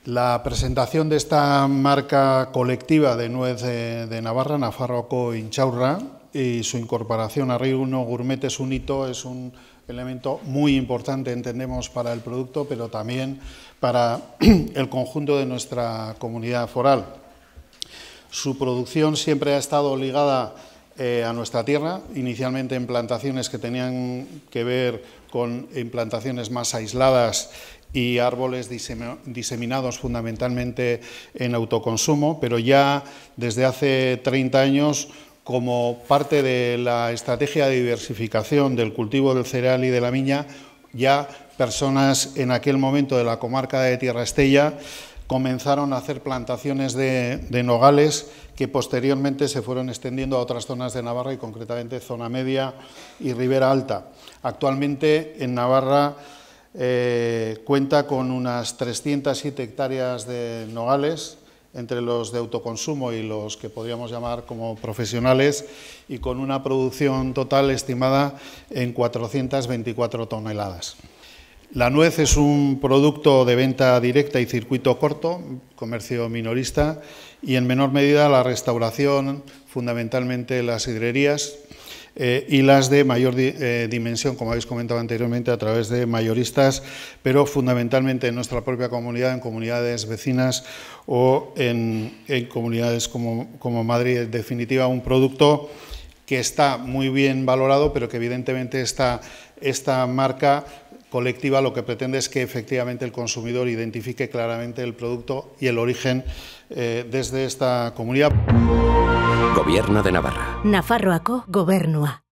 La presentación de esta marca colectiva de nuez de Navarra, Nafarroako Intxaurra, y su incorporación a Reino Gourmet es un hito, es un elemento muy importante, entendemos, para el producto, pero también para el conjunto de nuestra comunidad foral. Su producción siempre ha estado ligada a nuestra tierra, inicialmente en plantaciones que tenían que ver con implantaciones más aisladas y árboles diseminados fundamentalmente en autoconsumo, pero ya desde hace 30 años, como parte de la estrategia de diversificación del cultivo del cereal y de la viña, ya personas en aquel momento de la comarca de Tierra Estella comenzaron a hacer plantaciones de nogales que posteriormente se fueron extendiendo a otras zonas de Navarra y concretamente zona media y Ribera Alta. Actualmente en Navarra cuenta con unas 307 hectáreas de nogales, entre los de autoconsumo y los que podríamos llamar como profesionales, y con una producción total estimada en 424 toneladas. La nuez es un producto de venta directa y circuito corto, comercio minorista, y en menor medida la restauración, fundamentalmente las sidrerías, y las de mayor dimensión, como habéis comentado anteriormente, a través de mayoristas, pero fundamentalmente en nuestra propia comunidad, en comunidades vecinas o en comunidades como Madrid. En definitiva, un producto que está muy bien valorado, pero que evidentemente esta marca colectiva lo que pretende es que efectivamente el consumidor identifique claramente el producto y el origen desde esta comunidad. Gobierno de Navarra. Nafarroako Gobernua.